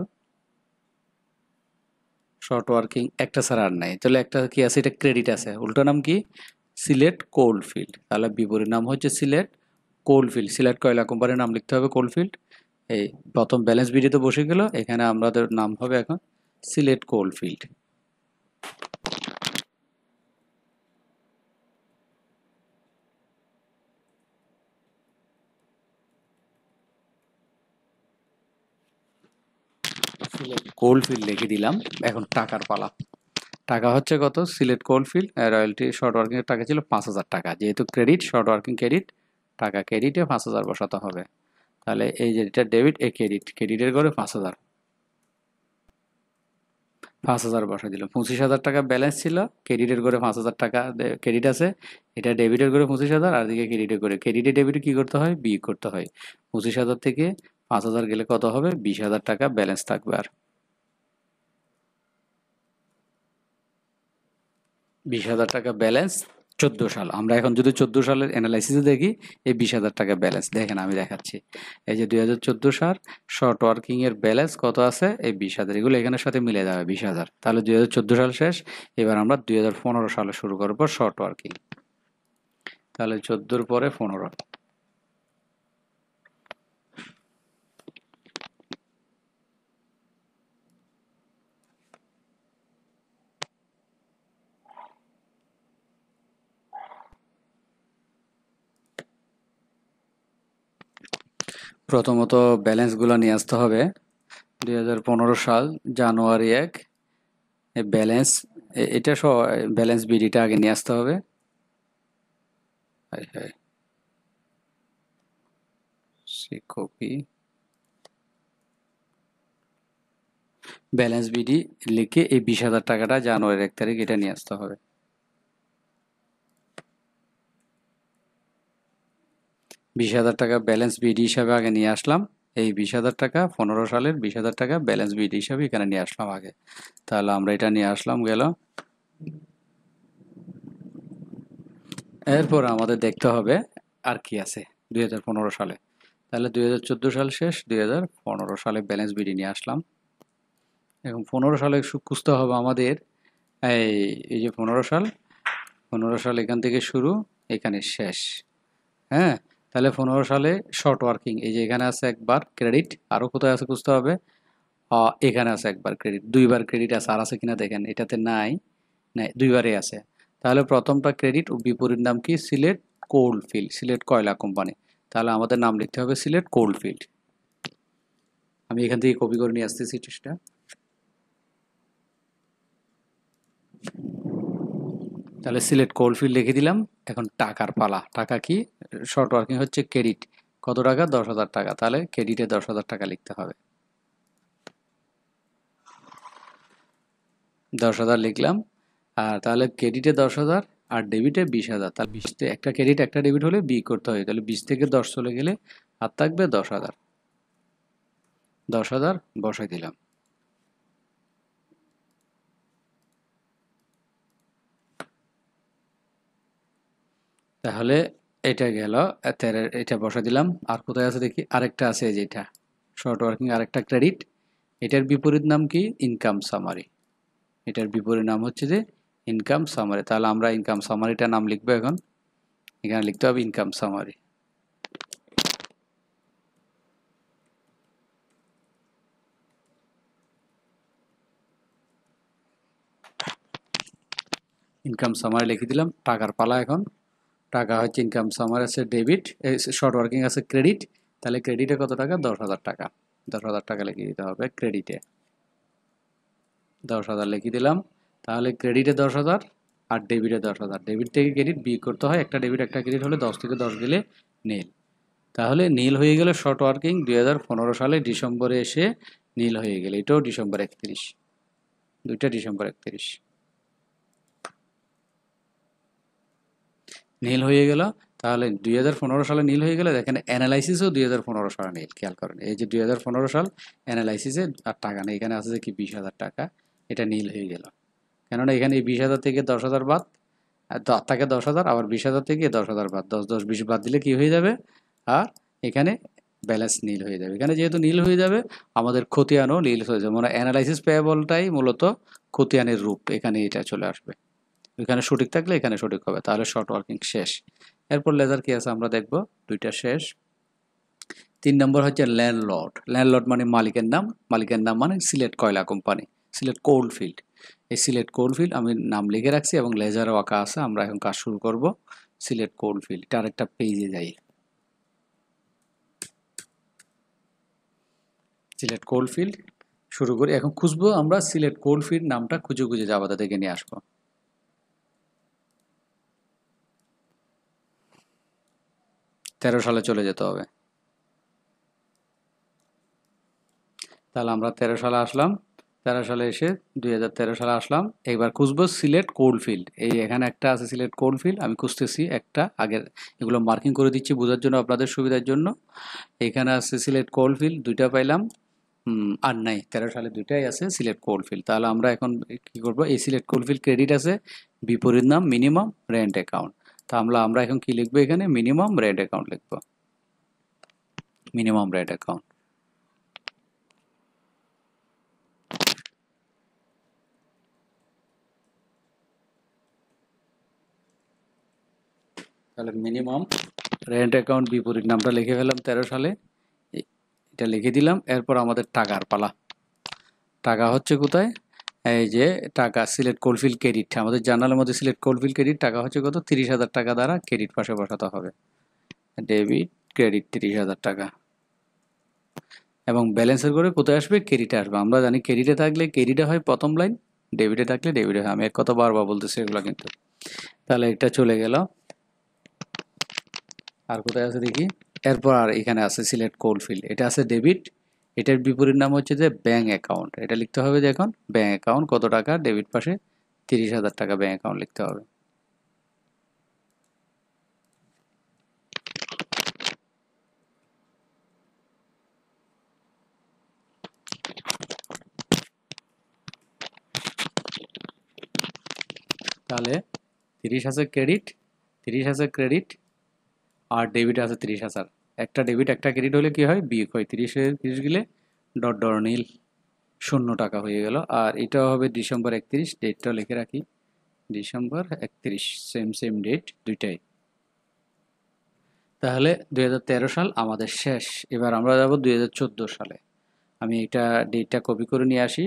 শর্ট ওয়ার্কিং একটা ছাড়া আর নাই। তাহলে একটা কি আছে, এটা ক্রেডিট আছে, উল্টো নাম কি, সিলেট কোল ফিল্ড। তাহলে বিপরীত নাম হচ্ছে সিলেট কোল ফিল্ড। সিলেট কয়লা কোম্পানির নাম লিখতে হবে কোল ফিল্ড। এই প্রথম ব্যালেন্স বিডিতে বসে গেল, এখানে আমাদের নাম হবে এখন Sylhet coal field. Sylhet coalfield লিখে দিলাম। এখন টাকার পালা। টাকা হচ্ছে কত, Sylhet coalfield royalty short working এর টাকা ছিল 5,000 টাকা। যেহেতু ক্রেডিট, শর্ট ওয়ার্কিং ক্রেডিট, টাকা ক্রেডিটে 5,000 বসাতে হবে। তাহলে এই যে এটা ডেবিট, এ ক্রেডিট, ক্রেডিটের করে 5,000, 5,000 বসা দিল। 25,000 টাকা ব্যালেন্স ছিল, ক্রেডিটের করে 5,000 টাকা ক্রেডিট আছে, এটা ডেবিটের করে 25,000, আর দিকে ক্রেডিটের করে, ক্রেডিটে ডেবিটে কি করতে হয়, বিয়োগ করতে হয়। 25,000 থেকে 5,000 গেলে কত হবে, 20,000 টাকা ব্যালেন্স থাকবে। আর 20,000 টাকা ব্যালেন্স 14 সাল। আমরা এখন যদি 14 সালের অ্যানালাইসিসে দেখি, এই 20,000 টাকা ব্যালেন্স দেখেন, আমি দেখাচ্ছি। এই যে 2014 সাল শর্ট ওয়ার্কিং এর ব্যালেন্স কত আছে, এই 20,000, এগুলো এখানের সাথে মিলে যাবে 20,000। তাহলে 2014 সাল শেষ। এবার আমরা 2015 সালে শুরু করব শর্ট ওয়ার্কিং। তাহলে 14-র পরে 15। প্রথমত ব্যালেন্সগুলো নিয়ে আসতে হবে। 2015 সাল জানুয়ারি 1 ব্যালেন্স, এটা সহ ব্যালেন্স বিডিটা আগে নিয়ে আসতে হবে। কপি ব্যালেন্স বিডি লিখে এই 20,000 টাকাটা জানুয়ারির 1 তারিখ এটা নিয়ে আসতে হবে। 20,000 টাকা ব্যালেন্স বিডি হিসাবে আগে নিয়ে আসলাম। এই 20,000 টাকা 15 সালের 20,000 টাকা ব্যালেন্স বিডি হিসাবে এখানে নিয়ে আসলাম আগে। তাহলে আমরা এটা নিয়ে আসলাম, গেল। এরপর আমাদের দেখতে হবে আর কি আছে 2015 সালে। তাহলে 2014 সাল শেষ, 2015 সালে ব্যালেন্স বিডি নিয়ে আসলাম। এখন 15 সালে খুঁজতে হবে আমাদের, এই যে 15 সাল, 15 সাল এখান থেকে শুরু, এখানে শেষ। হ্যাঁ, তাহলে 15 সালে শর্ট ওয়ার্কিং, এই যে এখানে আছে একবার ক্রেডিট, আরও কোথায় আছে খুঁজতে হবে, এখানে আছে একবার ক্রেডিট, দুইবার ক্রেডিট আছে, আর আছে কিনা দেখেন, এটাতে নাই, নাই দুইবারই আছে। তাহলে প্রথমটা ক্রেডিট ও বিপরীত নাম কি, সিলেট কোল্ড ফিল্ড, সিলেট কয়লা কোম্পানি। তাহলে আমাদের নাম লিখতে হবে সিলেট কোল্ড ফিল্ড। আমি এখান থেকে কপি করে নিয়ে আসতেছি চেষ্টা। তাহলে সিলেট কোলফিল্ড লিখে দিলাম। এখন টাকার পালা, টাকা কি, শর্ট ওয়ার্কিং হচ্ছে ক্রেডিট, কত টাকা, 10,000 টাকা, তাহলে ক্রেডিটে 10,000 টাকা লিখতে হবে। 10,000 লিখলাম। আর তাহলে ক্রেডিটে 10,000 আর ডেবিটে 20,000, তাহলে 20 একটা ক্রেডিট একটা ডেবিট হলে বি করতে হয়, তাহলে 20 থেকে 10 চলে গেলে আর থাকবে 10,000। 10,000 বসাই দিলাম। তাহলে এটা গেল, এটা বসা দিলাম। আর কোথায় আছে দেখি, আরেকটা আছে যেটা শর্ট ওয়ার্কিং, আরেকটা ক্রেডিট, এটার বিপরীত নাম কি, ইনকাম সামারি। এটার বিপরীত নাম হচ্ছে যে ইনকাম সামারি। তাহলে আমরা ইনকাম সামারিটার নাম লিখবো এখন, এখানে লিখতে হবে ইনকাম সামারি। ইনকাম সামারি লিখে দিলাম। টাকার পালা এখন, টাকা হচ্ছে ইনকাম সামারি আছে ডেবিট, শর্ট ওয়ার্কিং আছে ক্রেডিট, তাহলে ক্রেডিটে কত টাকা, 10,000 টাকা। 10,000 টাকা লিখে দিতে হবে ক্রেডিটে, 10,000 লিখে দিলাম। তাহলে ক্রেডিটে 10,000 আর ডেবিটে 10,000, ডেবিট থেকে ক্রেডিট বিয়োগ করতে হয়, একটা ডেবিট একটা ক্রেডিট হলে 10 থেকে 10 গেলে নীল। তাহলে নীল হয়ে গেল শর্ট ওয়ার্কিং 2015 সালে ডিসেম্বরে এসে নীল হয়ে গেল, এটাও ডিসেম্বর 31, দুইটা ডিসেম্বর 31 নীল হয়ে গেল। তাহলে 2015 সালে নীল হয়ে গেলে দেখেন অ্যানালাইসিসও 2015 সালে নীল, খেয়াল করেন এই যে 2015 সাল অ্যানালাইসিসে আর টাকা নেই, এখানে আছে যে কি 20,000 টাকা, এটা নীল হয়ে গেল। কেননা এখানে এই 20,000 থেকে 10,000 বাদ, থাকে 10,000, আবার 20,000 থেকে 10,000 বাদ, 10 10 20 বাদ দিলে কি হয়ে যাবে, আর এখানে ব্যালেন্স নীল হয়ে যাবে। এখানে যেহেতু নীল হয়ে যাবে, আমাদের খতিয়ানও নীল হয়ে যাবে, মানে অ্যানালাইসিস পেয়েবলটাই মূলত খতিয়ানের রূপ, এখানে এটা চলে আসবে। এখানে সঠিক থাকলে এখানে সঠিক হবে, তাহলে শর্ট ওয়ার্কিং শেষ। এরপর লেজার কি আছে আমরা দেখব, দুইটা শেষ। 3 নম্বর হচ্ছে ল্যান্ডলর্ড। ল্যান্ডলর্ড মানে মালিকের নাম, মালিকের নাম মানে সিলেট কয়লা কোম্পানি, সিলেট কোল্ড ফিল্ড। এই সিলেট কোল্ড ফিল্ড আমি নাম লিখে রাখছি এবং লেজারও আঁকা আছে। আমরা এখন কাজ শুরু করব। সিলেট কোল্ড ফিল্ড, এটা আরেকটা পেজে যাই। সিলেট কোল্ড ফিল্ড শুরু করি। এখন খুঁজবো আমরা সিলেট কোল্ড ফিল্ড নামটা খুঁজে খুঁজে জাভাতে থেকে নিয়ে আসবো। তেরো সালে চলে যেতে হবে। তাহলে আমরা 13 সালে আসলাম, 13 সালে এসে 2013 সালে আসলাম। এবার খুঁজবো সিলেট কোল্ড ফিল্ড, এই এখানে একটা আছে সিলেট কোল্ড ফিল্ড, আমি খুঁজতেছি একটা, আগের এগুলো মার্কিং করে দিচ্ছি বোঝার জন্য, আপনাদের সুবিধার জন্য। এখানে আছে সিলেট কোল্ড ফিল্ড, দুইটা পাইলাম। আর নাই, 13 সালে দুইটাই আছে সিলেট কোল্ড ফিল্ড। তাহলে আমরা এখন কি করব, এই সিলেট কোল্ড ফিল্ড ক্রেডিট আছে, বিপরীত নাম মিনিমাম রেন্ট অ্যাকাউন্ট। তা আমরা এখন কি লিখবো, এখানে মিনিমাম রেন্ট অ্যাকাউন্ট লিখবো, মিনিমাম রেন্ট অ্যাকাউন্ট। তাহলে মিনিমাম রেন্ট অ্যাকাউন্ট বিপরীত নামটা লিখে ফেলাম 13 সালে, এটা লিখে দিলাম। এরপর আমাদের টাকার পালা। টাকা হচ্ছে কোথায়, এই যে টাকা সিলেট কোলফিল্ড ক্রেডিট, আমাদের জার্নালের মধ্যে সিলেট কোলফিল্ড ক্রেডিট টাকা হচ্ছে কত, 30,000 টাকা দ্বারা ক্রেডিট পাশে বসাতে হবে, ডেবিট ক্রেডিট 30,000 টাকা। এবং ব্যালেন্সের করে কোথায় আসবে, ক্রেডিটে আসবে। আমরা জানি ক্রেডিটে থাকলে ক্রেডিটে হয় প্রথম লাইন, ডেবিটে থাকলে ডেবিটে হয়। আমি এক কথা বারবার বলতেছি এগুলো কিন্তু। তাহলে এটা চলে গেল। আর কোথায় আছে দেখি, এরপর আর এখানে আছে সিলেট কোলফিল্ড, এটা আছে ডেবিট, এটার বিপরীত নাম হচ্ছে যে ব্যাঙ্ক অ্যাকাউন্ট। এটা লিখতে হবে যে এখন ব্যাঙ্ক অ্যাকাউন্ট কত টাকা, ডেবিট পাশে 30,000 টাকা ব্যাঙ্ক অ্যাকাউন্ট লিখতে হবে। তাহলে 30 আছে ক্রেডিট, 30 আছে ক্রেডিট আর ডেবিট আছে 30,000। একটা ডেবিট একটা ক্রেডিট হলে কি হয়, বিয়োগ হয়, 30 গেলে ডট ডট নীল 0 টাকা হয়ে গেল। আর এটাও হবে ডিসেম্বর 31, ডেটটাও লিখে রাখি, ডিসেম্বর 31, সেম সেম ডেট দুইটাই। তাহলে 2013 সাল আমাদের শেষ। এবার আমরা যাব 2014 সালে। আমি এটা ডেটটা কপি করে নিয়ে আসি।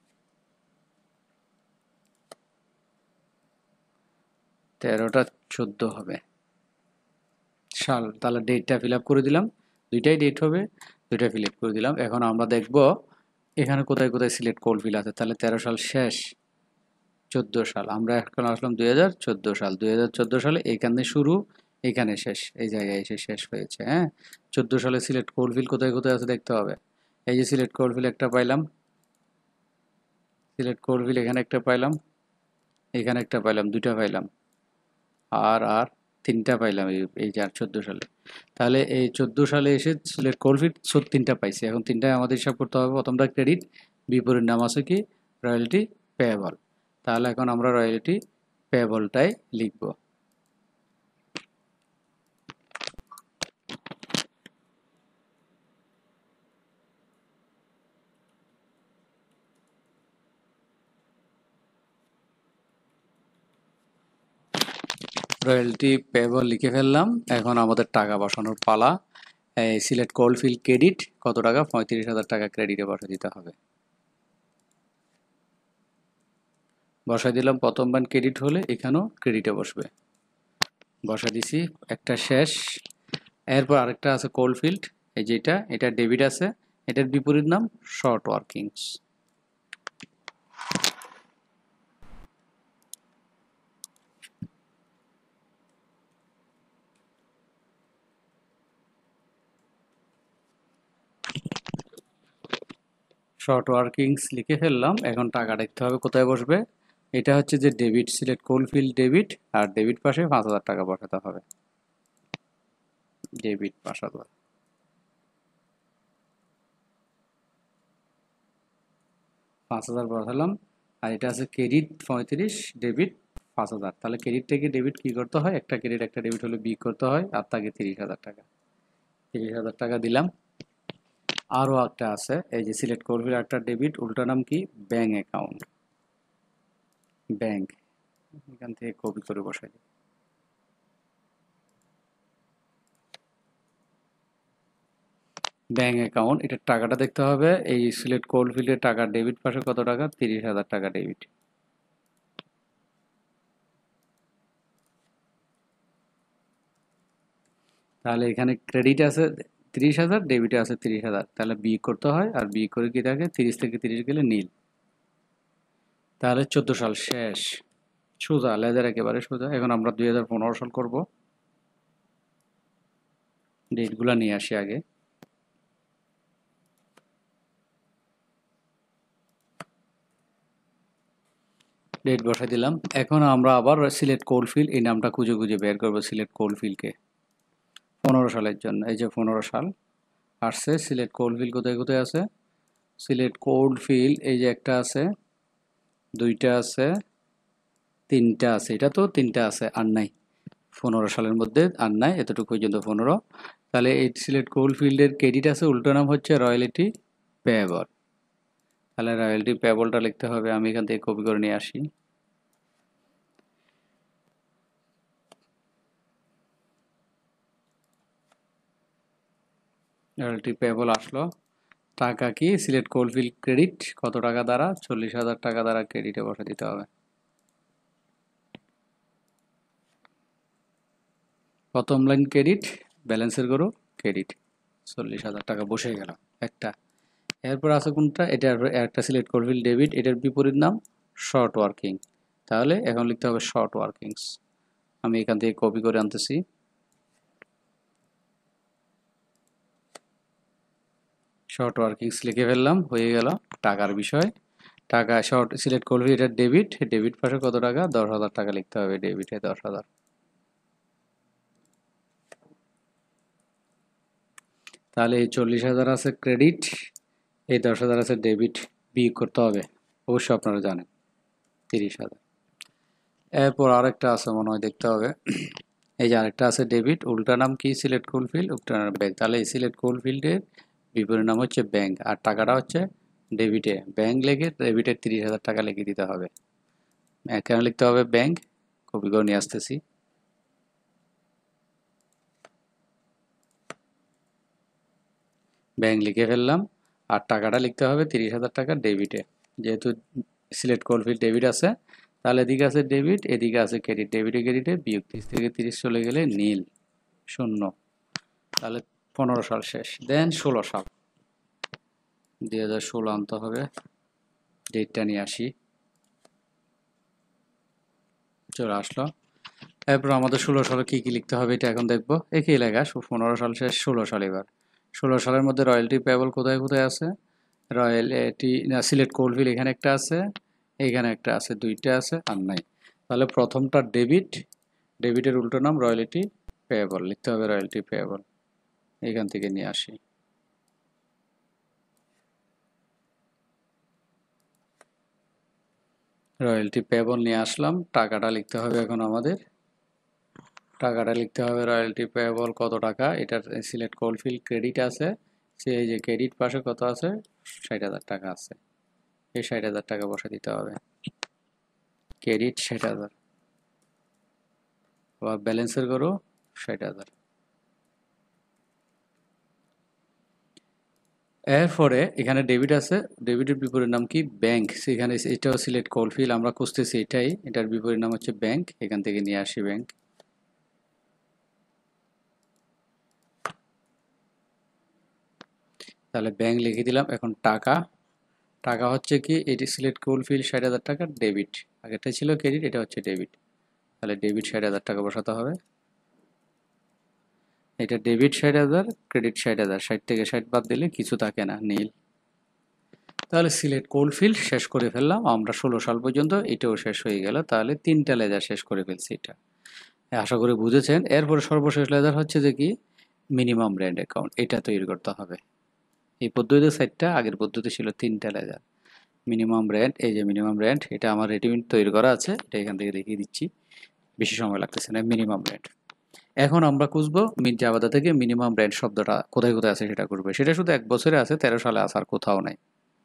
13টা 14 হবে সাল। তাহলে ডেটটা ফিল আপ করে দিলাম, দুইটাই ডেট হবে, দুইটা ফিল আপ করে দিলাম। এখন আমরা দেখব এখানে কোথায় কোথায় সিলেক্ট কোলফিল আছে। তাহলে 13 সাল শেষ, 14 সাল, আমরা এখন আসলাম 2014 সাল। 2014 সালে এইখানে শুরু, এইখানে শেষ, এই জায়গায় এসে শেষ হয়েছে। হ্যাঁ, 14 সালে সিলেক্ট কোলফিল কোথায় কোথায় আছে দেখতে হবে। এই যে সিলেক্ট কোলফিল একটা পাইলাম, সিলেক্ট কোলফিল এখানে একটা পাইলাম, এখানে একটা পাইলাম, দুইটা পাইলাম, আর তিনটা পাইলাম এই যে 14 সালে। তাহলে এই 14 সালে এসে সিলেক্ট কোলফিল তিনটা পাইছি। এখন তিনটায় আমাদের হিসাব করতে হবে। প্রথমটা ক্রেডিট, বিপরীত নাম আছে কি রয়্যালটি পেয়েবল। তাহলে এখন আমরা রয়্যালটি পেয়েবলটাই লিখব। রয়্যালটি পেয়েবল লিখে ফেললাম। এখন আমাদের টাকা বসানোর পালা। এই সিলেক্ট কোলফিল ক্রেডিট কত টাকা, 35,000 টাকা ক্রেডিটে বসে দিতে হবে। বসাই দিলাম। প্রথম বান ক্রেডিট হলে এখানেও ক্রেডিটে বসবে, বসা দিছি, একটা শেষ। এরপর আরেকটা আছে কোলফিল্ড, এই যেটা, এটা ডেবিট আছে, এটার বিপরীত নাম শর্ট ওয়ার্কিংস। শর্ট ওয়ার্কিংস লিখে ফেললাম। এখন টাকা দেখতে হবে কোথায় বসবে। এটা হচ্ছে যে ডেবিট, সিলেক্ট কোলফিল্ড ডেবিট, আর ডেবিট পাশে 5,000 টাকা বসাতে হবে। ডেবিট 5,000, 5,000 বসালাম। আর এটা আছে ক্রেডিট 35, ডেবিট 5,000। তাহলে ক্রেডিট থেকে ডেবিট কি করতে হয়, একটা ক্রেডিট একটা ডেবিট হলে বিয়োগ করতে হয়, আর তাকে 30,000 টাকা, 30,000 টাকা দিলাম। আরও একটা আছে, এই যে সিলেক্ট করবি একটা ডেবিট, উল্টা নাম কি ব্যাংক অ্যাকাউন্ট, ব্যাংক, এখান থেকে কপি করে বসাই দিই। ব্যাংক অ্যাকাউন্ট, এটার টাকাটা দেখতে হবে। এই সিলেক্ট কোড ফিল্ডের টাকা ডেবিট পাশে কত টাকা, 30,000 টাকা ডেবিট। তাহলে এখানে ক্রেডিট আছে 30,000, ডেবিটে আছে 30,000, তাহলে বিয়োগ করতে হয়, আর বিয়োগ করে কি থাকে, 30 থেকে 30 গেলে নীল। তাহলে 14 সাল শেষ, সোজা লেজার, একেবারে সোজা। এখন আমরা 2015 সাল করব। ডেটগুলো নিয়ে আসি আগে। ডেট বসাই দিলাম। এখন আমরা আবার সিলেক্ট কোলফিল, এই নামটা খুঁজে খুঁজে বের করবো সিলেক্ট কোলফিলকে 15 সালের জন্য। এই যে 15 সাল আসছে। সিলেক্ট কোলফিল কোথায় কোথায় আছে, সিলেক্ট কোলফিল এই যে একটা আছে, দুইটা আছে, তিনটা আছে, এটা তো তিনটা আছে, আর নাই 15 সালের মধ্যে, আর নাই এতটুকু পর্যন্ত 15। তাহলে এই সিলেক্ট কোলফিল্ডের ক্রেডিট আছে, উল্টো নাম হচ্ছে রয়্যালটি পেয়েবল। তাহলে রয়্যালটি পেয়েবলটা লিখতে হবে। আমি এখান থেকে কপি করে নিয়ে আসি। রয়্যালটি পেয়েবল আসলো। টাকা কি সিলেক্ট কোলফিল ক্রেডিট কত টাকা দ্বারা, 40,000 টাকা দ্বারা ক্রেডিটে বসে দিতে হবে। প্রথম লাইন ক্রেডিট, ব্যালেন্সের করো ক্রেডিট, 40,000 টাকা বসে গেল একটা। এরপর আছে কোনটা, এটা একটা সিলেক্ট কোলফিল ডেবিট, এটার বিপরীত নাম শর্ট ওয়ার্কিং। তাহলে এখন লিখতে হবে শর্ট ওয়ার্কিংস। আমি এখান থেকে কপি করে আনতেছি। শর্ট ওয়ার্কিংস লিখে ফেললাম, হয়ে গেল টাকার বিষয়। টাকা শর্ট সিলেক্ট করবি, এটা ডেবিট, ডেবিট পাশে কত টাকা, 10,000 টাকা লিখতে হবে, ডেবিটে 10,000। তাহলে এই 40,000 আছে ক্রেডিট, এই 10,000 আছে ডেবিট, বিয়োগ করতে হবে, অবশ্যই আপনারা জানেন 30,000। এরপর আরেকটা আছে মনে হয়, দেখতে হবে। এই যে আরেকটা আছে ডেবিট, উল্টা নাম কি সিলেক্ট কোলফিল্ড, উল্টা নাম ব্যাংক। তাহলে এই সিলেক্ট কোলফিল্ডের বিপরীত নাম হচ্ছে ব্যাংক, আর টাকাটা হচ্ছে ডেবিটে, ব্যাংক লিখে ডেবিটে 30,000 টাকা লিখে দিতে হবে। কেন লিখতে হবে ব্যাংক, কপি করে নিয়ে আসতেছি। ব্যাংক লিখে ফেললাম, আর টাকাটা লিখতে হবে 30,000 টাকা ডেবিটে। যেহেতু সিলেক্ট কোলফিল্ড ডেবিট আছে, তাহলে এদিকে আছে ডেবিট, এদিকে আছে ক্রেডিট। ডেবিটে ক্রেডিটে বিয়োগ 30 থেকে 30 চলে গেলে নীল, শূন্য। তাহলে 15 সাল শেষ। দেন 16 সাল, 2016 আনতে হবে, ডেটটা নিয়ে আসি, চলে আসলো। এরপর আমাদের 16 সালে কী কী লিখতে হবে এটা এখন দেখবো। একই লেখা, 15 সাল শেষ, 16 সাল। এবার 16 সালের মধ্যে রয়্যালটি পেয়েবল কোথায় কোথায় আছে? রয়্যালটি না, সিলেক্ট কোলফিল এখানে একটা আছে, এইখানে একটা আছে, দুইটা আছে, আর নাই। তাহলে প্রথমটা ডেবিট, ডেবিটের উল্টো নাম রয়্যালটি পেয়েবল, লিখতে হবে রয়্যালটি পেয়েবল। এখান থেকে নিয়ে আসি, রয়্যালটি পেয়েবল নিয়ে আসলাম। টাকাটা লিখতে হবে এখন আমাদের, টাকাটা লিখতে হবে রয়্যালটি পেয়েবল কত টাকা। এটার সিলেক্ট কোলফিল ক্রেডিট আছে, সেই যে ক্রেডিট পাশে কত আছে, 60,000 টাকা আছে। এই 60,000 টাকা বসে দিতে হবে, ক্রেডিট 60,000। আবার ব্যালেন্সের করো 60,000। এরপরে এখানে ডেবিট আছে, ডেবিটের বিপরীত নাম কি? ব্যাংক। সেখানে এটাও সিলেক্ট কোলফিল, আমরা খুঁজতেছি এটাই, এটার বিপরীত নাম হচ্ছে ব্যাংক। এখান থেকে নিয়ে আসি ব্যাংক। তাহলে ব্যাংক লিখে দিলাম। এখন টাকা, টাকা হচ্ছে কি, এটি সিলেক্ট কোলফিল 60,000 টাকা ডেবিট, আগেরটা ছিল ক্রেডিট, এটা হচ্ছে ডেবিট। তাহলে ডেবিট 60,000 টাকা বসাতে হবে। এটা ডেবিট 60,000, ক্রেডিট 60,000, 60 থেকে 60 বাদ দিলে কিছু থাকে না, নীল। তাহলে সিলেক্ট কোলফিল্ড শেষ করে ফেললাম আমরা 16 সাল পর্যন্ত, এটাও শেষ হয়ে গেল। তাহলে 3টা লেজার শেষ করে ফেলছি এটা, আশা করি বুঝেছেন। এরপরে সর্বশেষ লেজার হচ্ছে যে কি, মিনিমাম ব্র্যান্ড অ্যাকাউন্ট, এটা তৈরি করতে হবে। এই পদ্ধতিতে 4টা, আগের পদ্ধতি ছিল 3টা লেজার। মিনিমাম ব্র্যান্ড, এই যে মিনিমাম ব্র্যান্ড, এটা আমার রেডিমেড তৈরি করা আছে, এটা এখান থেকে দেখিয়ে দিচ্ছি, বেশি সময় লাগতেছে না। মিনিমাম ব্র্যান্ড, এখন আমরা খুঁজবো জাভাদা থেকে মিনিমাম ব্র্যান্ড শব্দটা কোথায় কোথায় আছে সেটা করবে। সেটা শুধু 1 বছরে আছে, 13 সালে আসার কোথাও নাই।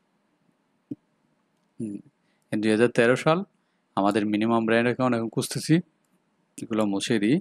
2013 সাল আমাদের মিনিমাম ব্র্যান্ড অ্যাকাউন্ট এখন খুঁজতেছি, এগুলো মুছে দিই।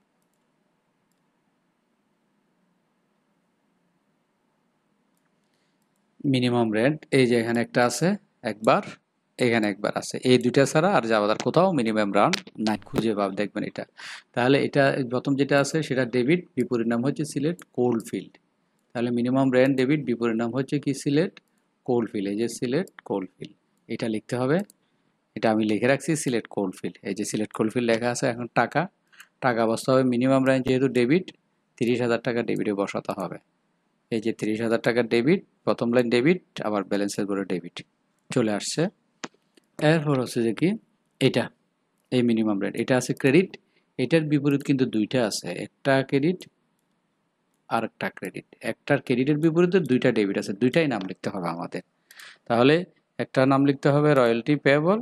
মিনিমাম ব্র্যান্ড, এই যে এখানে একটা আছে একবার, এখানে একবার আছে, এই দুইটা ছাড়া আর জাভাদার কোথাও মিনিমাম ব্র্যান্ড নাই, খুঁজে পাব দেখবেন এটা। তাহলে এটা প্রথম যেটা আছে সেটা ডেবিট, বিপরীত নাম হচ্ছে সিলেক্ট কোলফিল্ড। তাহলে মিনিমাম ব্র্যান্ড ডেবিট, বিপরীত নাম হচ্ছে কি, সিলেক্ট কোলফিল্ড। এই যে সিলেক্ট কোলফিল্ড, এটা লিখতে হবে। এটা আমি লিখে রাখছি সিলেক্ট কোলফিল্ড, এই যে সিলেক্ট কোলফিল্ড লেখা আছে। এখন টাকা, টাকা বসতে হবে মিনিমাম ব্র্যান্ড যেহেতু ডেবিট, 30,000 টাকা ডেবিটে বসাতে হবে। এই যে 30,000 টাকা ডেবিট, প্রথম লাইন ডেবিট, আবার ব্যালেন্সের করে ডেবিট চলে আসছে। এরপর হচ্ছে যে কি, এটা এই মিনিমাম ব্র্যান্ড, এটা আছে ক্রেডিট। এটার বিপরীত কিন্তু দুইটা আছে, একটা ক্রেডিট আর একটা ক্রেডিট। একটার ক্রেডিটের বিপরীতে দুইটা ডেবিট আছে, দুইটাই নাম লিখতে হবে আমাদের। তাহলে একটা নাম লিখতে হবে রয়্যালটি পেয়েবল,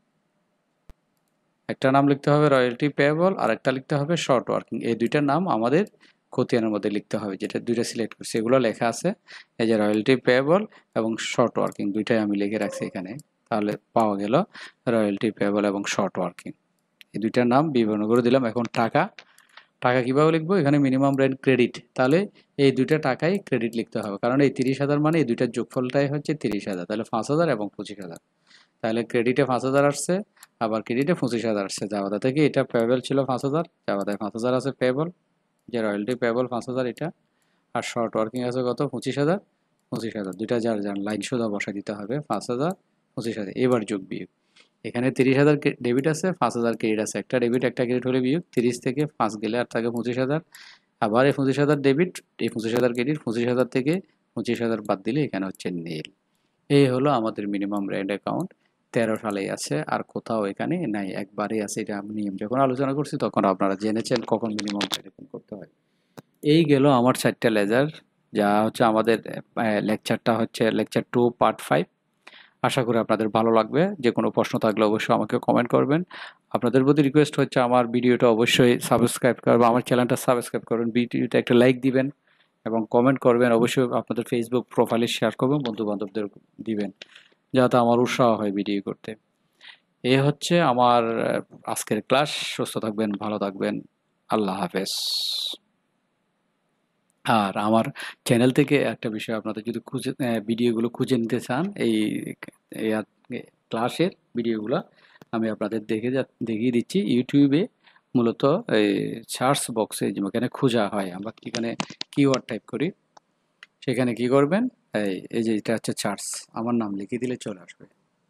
একটা নাম লিখতে হবে রয়্যালটি পেয়েবল, আর একটা লিখতে হবে শর্ট ওয়ার্কিং। এই দুইটার নাম আমাদের খতিয়ানের মধ্যে লিখতে হবে, যেটা দুইটা সিলেক্ট করছি এগুলো লেখা আছে। এই যে রয়্যালটি পেয়েবল এবং শর্ট ওয়ার্কিং, দুইটাই আমি লিখে রাখছি এখানে। তাহলে পাওয়া গেল রয়্যালটি পেয়েবল এবং শর্ট ওয়ার্কিং, এই দুইটার নাম বিবরণ করে দিলাম। এখন টাকা, টাকা কিভাবে লিখবো? এখানে মিনিমাম ব্র্যান্ড ক্রেডিট, তাহলে এই দুইটা টাকাই ক্রেডিট লিখতে হবে, কারণ এই 30,000 মানে এই দুইটার যোগফলটাই হচ্ছে 30,000, তাহলে 5,000 এবং 25,000। তাহলে ক্রেডিটে 5,000 আসছে, আবার ক্রেডিটে 25,000 আসছে। জাভাদা থেকে এটা পেয়েবল ছিল 5,000, জাভাদায় 5,000 আছে পেয়েবল, যে রয়্যালটি পেয়েবল 5,000 এটা। আর শর্ট ওয়ার্কিং আছে কত? 25,000, 25,000, দুইটা যার যার লাইন সোজা বসা দিতে হবে, 5,000, 25,000। এবার যোগ বিয়োগ, এখানে 30,000 ডেবিট আছে, 5,000 ক্রেডিট আছে, একটা ডেবিট একটা ক্রেডিট হলে বিয়োগ, 30 থেকে 5 গেলে আর থাকে 25,000। আবার এই 25,000 ডেবিট, এই 25,000 ক্রেডিট, 25,000 থেকে 25,000 বাদ দিলে এখানে হচ্ছে নীল। এই হলো আমাদের মিনিমাম ব্র্যান্ড অ্যাকাউন্ট, 13 সালেই আছে, আর কোথাও এখানে নাই, একবারই আছে। এটা আমি নিয়ম যখন আলোচনা করছি তখন আপনারা জেনেছেন কখন মিনিমাম ব্র্যান্ড করতে হয়। এই গেল আমার 4টা লেজার, যা হচ্ছে আমাদের লেকচারটা হচ্ছে লেকচার 2 পার্ট 5। আশা করি আপনাদের ভালো লাগবে। যে কোনো প্রশ্ন থাকলে অবশ্যই আমাকে কমেন্ট করবেন। আপনাদের প্রতি রিকোয়েস্ট হচ্ছে আমার ভিডিওটা অবশ্যই সাবস্ক্রাইব করবেন, আমার চ্যানেলটা সাবস্ক্রাইব করবেন, ভিডিওটা একটা লাইক দিবেন এবং কমেন্ট করবেন। অবশ্যই আপনাদের ফেসবুক প্রোফাইলে শেয়ার করবেন, বন্ধু বান্ধবদের দিবেন, যাতে আমার উৎসাহ হয় ভিডিও করতে। এই হচ্ছে আমার আজকের ক্লাস। সুস্থ থাকবেন, ভালো থাকবেন, আল্লাহ হাফেজ। আর আমার চ্যানেল থেকে একটা বিষয়, আপনাদের যদি ভিডিওগুলো খুঁজে নিতে চান, এই ক্লাসের ভিডিওগুলো আমি আপনাদের দেখিয়ে দিচ্ছি ইউটিউবে। মূলত এই সার্চ বক্সে যেখানে খোঁজা হয়, আমরা এখানে কিওয়ার্ড টাইপ করি, সেখানে কি করবেন, এই যে এটা হচ্ছে সার্চ, আমার নাম লিখে দিলে চলে আসবে,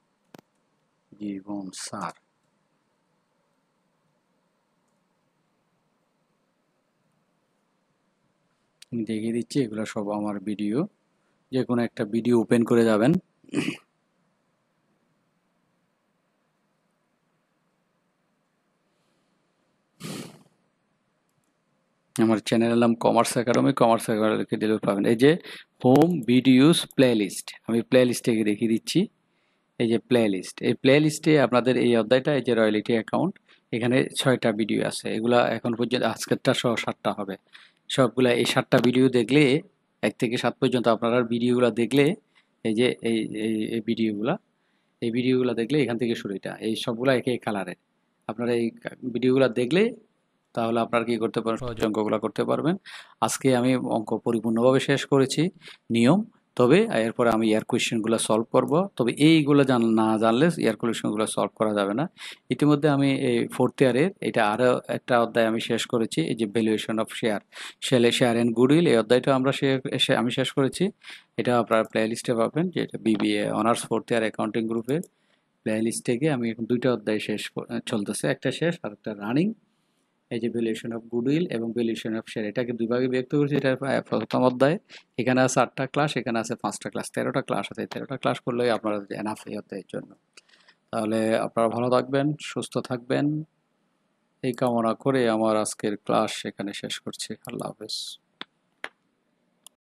জীবন স্যার। আমি দেখিয়ে দিচ্ছি, এগুলো সব আমার ভিডিও। যে কোনো একটা ভিডিও ওপেন করে যাবেন। আমার চ্যানেলের নাম কমার্স একাডেমি, কমার্স একাডেমিকে দিলেও পাবেন। এই যে হোম ভিডিওস প্লে লিস্ট, আমি প্লে লিস্টে দেখিয়ে দিচ্ছি। এই যে প্লে লিস্ট, এই প্লে লিস্টে আপনাদের এই অধ্যায়টা, এই যে রয়্যালিটি অ্যাকাউন্ট, এখানে 6টা ভিডিও আছে। এগুলা এখন পর্যন্ত আজকেরটা সহ 7টা হবে। সবগুলা এই 7টা ভিডিও দেখলে, 1 থেকে 7 পর্যন্ত আপনারা ভিডিওগুলো দেখলে, এই যে এই ভিডিওগুলা, এই ভিডিওগুলো দেখলে এখান থেকে শুরু, এটা এই সবগুলা একই কালারের। আপনারা এই ভিডিওগুলো দেখলে তাহলে আপনারা কি করতে পারেন, সহজে অঙ্কগুলো করতে পারবেন। আজকে আমি অঙ্ক পরিপূর্ণভাবে শেষ করেছি নিয়ম, তবে এরপরে আমি এয়ার কোয়েশ্চেনগুলো সলভ করব। তবে এইগুলো না জানলে এয়ার কোয়েশ্চেনগুলো সলভ করা যাবে না। ইতিমধ্যে আমি এই 4th ইয়ারের এটা আরও একটা অধ্যায় আমি শেষ করেছি, এই যে valuation of share, share and goodwill, এই অধ্যায়টা আমি শেষ করেছি। এটা আপনার প্লে লিস্টে পাবেন, যেটা BBA honours 4th year accounting গ্রুপের প্লে লিস্ট থেকে। আমি এখন 2টা অধ্যায় চলতেছে, একটা শেষ আর একটা রানিং। এই যে ভ্যালুয়েশন অফ গুডউইল এবং ভ্যালুয়েশন অফ শেয়ার, এটাকে দুই ভাগে বিভক্ত করেছি। এটা প্রথম অধ্যায়, এখানে আছে 8টা ক্লাস, এখানে আছে 5টা ক্লাস, 13টা ক্লাস আছে। 13টা ক্লাস করলেই আপনারা এনাফ এই অধ্যায়ের জন্য। তাহলে আপনারা ভালো থাকবেন, সুস্থ থাকবেন, এই কামনা করে আমার আজকের ক্লাস এখানে শেষ করছি। আল্লাহ হাফেজ।